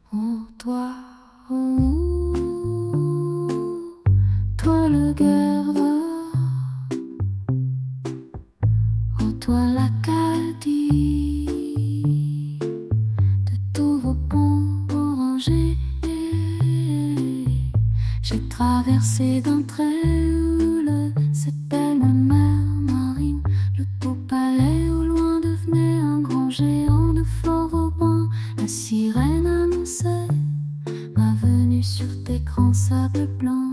Oh toi, oh, toi le guerre, oh toi l'Acadie, de tous vos ponts orangés, j'ai traversé d'entre elles cette belle mer marine, le beau palais au loin devenait un grand géant de fort Vauban. La sirène annonçait ma venue sur tes grands sables blancs.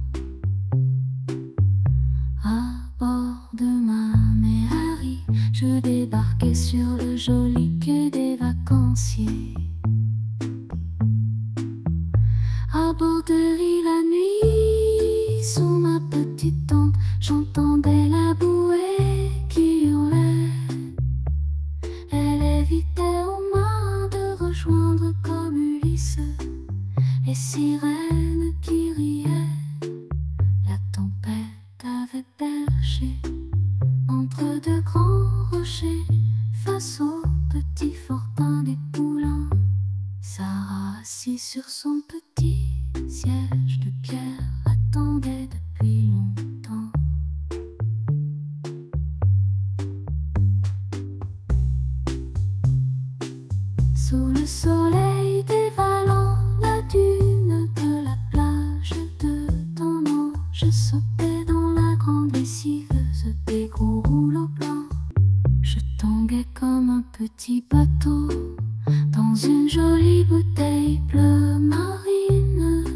À bord de ma Méhari, je débarquais sur le joli quai des vacanciers. À borderie la nuit, sous ma petite tente, j'entendais la bouée qui hurlait. Elle évitait aux marins de rejoindre comme Ulysse les sirènes qui riaient. La tempête avait perché entre deux grands rochers, face au petit fortin des poulains. Sarah, assise sur son petit siège de pierre, attendait depuis longtemps. Sous le soleil dévalant la dune de la plage de ton nom, je sautais dans la grande lessiveuse des gros rouleaux blancs. Je tanguais comme un petit bateau dans une jolie bouteille bleu marine.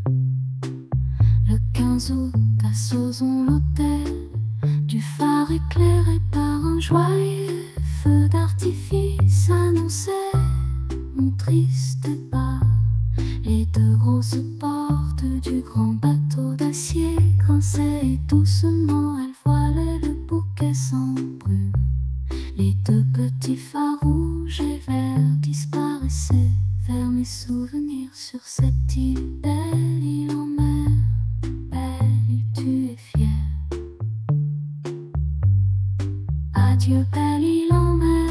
Le 15 août à Sauzon, l'hôtel du phare éclairé par un joyeux feu d'artifice annonçait mon triste départ. Les deux grosses portes du grand bateau d'acier grinçaient et doucement elles voilaient le bouquet sans brume. Les deux petits phares rouges et verts disparaissaient vers mes souvenirs sur cette île, belle île en mer, belle île, tu es fière. Adieu belle île en mer,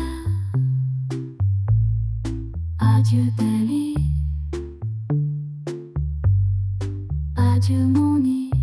adieu belle île, adieu mon île.